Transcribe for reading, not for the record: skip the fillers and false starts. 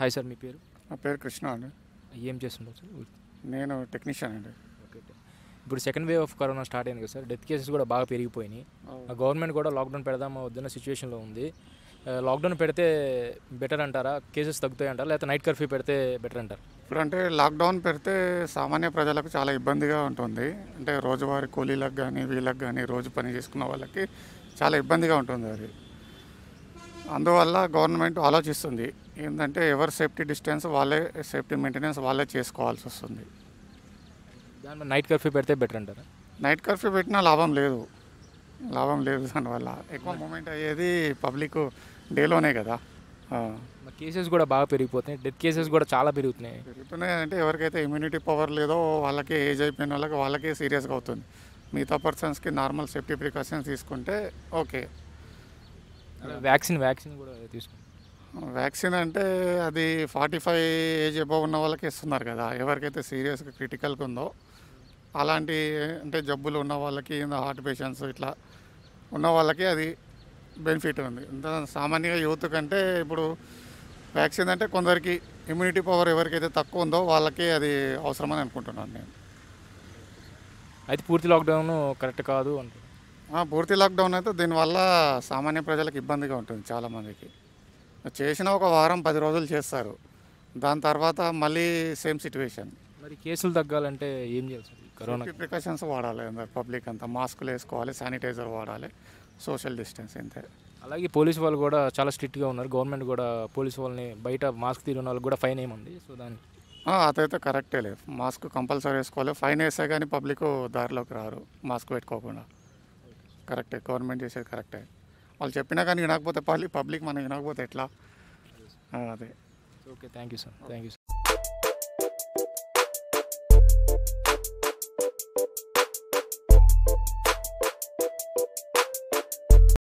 Hi sir, మీ పేరు? నా పేరు కృష్ణ అండి. ఏం చేస్తుంటారు సార్? నేను టెక్నీషియన్ అండి. ఓకే. ఇప్పుడు second wave of corona start అయింది కదా సార్, డెత్ కేసెస్ కూడా బాగా పెరిగిపోయినాయి. గవర్నమెంట్ కూడా లాక్డౌన్ పెడదామా వద్దన్న సిచ్యువేషన్లో ఉంది. లాక్డౌన్ పెడితే బెటర్ అంటారా? కేసెస్ తగ్గుతాయి అంటారా, లేకపోతే నైట్ కర్ఫ్యూ పెడితే బెటర్ అంటారా? ఇప్పుడు అంటే లాక్డౌన్ పెడితే సామాన్య ప్రజలకు చాలా ఇబ్బందిగా ఉంటుంది. అంటే రోజువారీ కూలీలకు కానీ వీళ్ళకి కానీ రోజు పని చేసుకున్న వాళ్ళకి చాలా ఇబ్బందిగా ఉంటుంది అది. అందువల్ల గవర్నమెంట్ ఆలోచిస్తుంది ఏంటంటే ఎవరి సేఫ్టీ డిస్టెన్స్ వాళ్ళే, సేఫ్టీ మెయింటెనెన్స్ వాళ్ళే చేసుకోవాల్సి వస్తుంది. దాని నైట్ కర్ఫ్యూ పెడితే బెటర్ అంటారా? నైట్ కర్ఫ్యూ పెట్టినా లాభం లేదు దానివల్ల ఎక్కువ మూమెంట్ అయ్యేది పబ్లిక్ డేలోనే కదా. కేసెస్ కూడా బాగా పెరిగిపోతున్నాయి, డెత్ కేసెస్ కూడా చాలా పెరుగుతున్నాయి. పెరుగుతున్నాయి అంటే ఎవరికైతే ఇమ్యూనిటీ పవర్ లేదో వాళ్ళకే, ఏజ్ అయిపోయిన వాళ్ళకే సీరియస్గా అవుతుంది. మిగతా పర్సన్స్కి నార్మల్ సేఫ్టీ ప్రికాషన్స్ తీసుకుంటే ఓకే. వ్యాక్సిన్ కూడా తీసుకుంటాం. వ్యాక్సిన్ అంటే అది 45 ఏజ్ అబవ్ ఉన్న వాళ్ళకి ఇస్తున్నారు కదా. ఎవరికైతే సీరియస్గా క్రిటికల్గా ఉందో అలాంటి అంటే జబ్బులు ఉన్న వాళ్ళకి, హార్ట్ పేషెంట్స్ ఇట్లా ఉన్న వాళ్ళకి అది బెనిఫిట్ ఉంది. ఇంత సామాన్యంగా యూత్ కంటే ఇప్పుడు వ్యాక్సిన్ అంటే కొందరికి ఇమ్యూనిటీ పవర్ ఎవరికైతే తక్కువ ఉందో వాళ్ళకి అది అవసరమని అనుకుంటున్నాను నేను. అయితే పూర్తి లాక్డౌన్ కరెక్ట్ కాదు అంటే? పూర్తి లాక్డౌన్ అయితే దీనివల్ల సామాన్య ప్రజలకు ఇబ్బందిగా ఉంటుంది. చాలామందికి చేసిన ఒక వారం 10 రోజులు చేస్తారు, దాని తర్వాత మళ్ళీ సేమ్ సిచ్యువేషన్. మరి కేసులు తగ్గాలంటే ఏం చేయాలి సార్? కరోనా ప్రికాషన్స్ వాడాలి, పబ్లిక్ అంతా మాస్కులు వేసుకోవాలి, శానిటైజర్ వాడాలి, సోషల్ డిస్టెన్స్ ఇంతే. అలాగే పోలీసు వాళ్ళు కూడా చాలా స్ట్రిక్ట్గా ఉన్నారు. గవర్నమెంట్ కూడా పోలీసు వాళ్ళని బయట మాస్క్ తీరిన వాళ్ళకి కూడా ఫైన్ ఏముంది? సో దానికి అదైతే కరెక్టే లేదు. మాస్క్ కంపల్సరీ వేసుకోవాలి. ఫైన్ వేస్తే కానీ పబ్లిక్ దారిలోకి రారు మాస్క్ పెట్టుకోకుండా. కరెక్టే, గవర్నమెంట్ చేసేది కరెక్టే. వాళ్ళు చెప్పినా కానీ వినకపోతే పబ్లిక్ మనం వినకపోతే ఎట్లా? అదే. Okay, thank you sir.